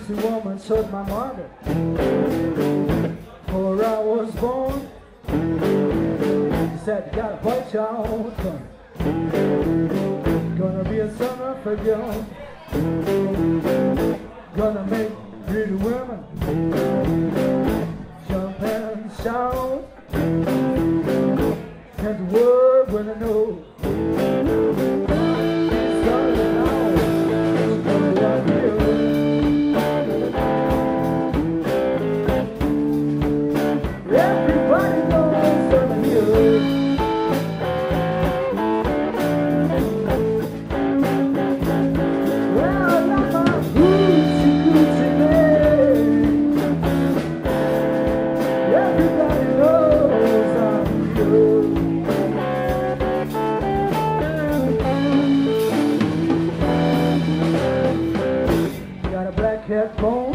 gypsy woman showed my mother before I was born. She said, you got a boy child coming, gonna be a son of a gun, gonna make pretty women jump and shout. Can't work when I know it's starting now. It's gonna rock you. Everybody knows I'm here. Well, I'm a hoochie coochie man. Everybody knows I'm here. Got a black cat bone.